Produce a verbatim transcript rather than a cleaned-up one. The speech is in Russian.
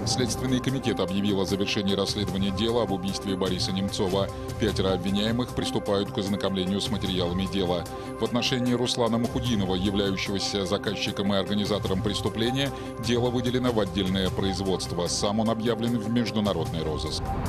Следственный комитет объявил о завершении расследования дела об убийстве Бориса Немцова. Пятеро обвиняемых приступают к ознакомлению с материалами дела. В отношении Руслана Мухудинова, являющегося заказчиком и организатором преступления, дело выделено в отдельное производство. Сам он объявлен в международный розыск.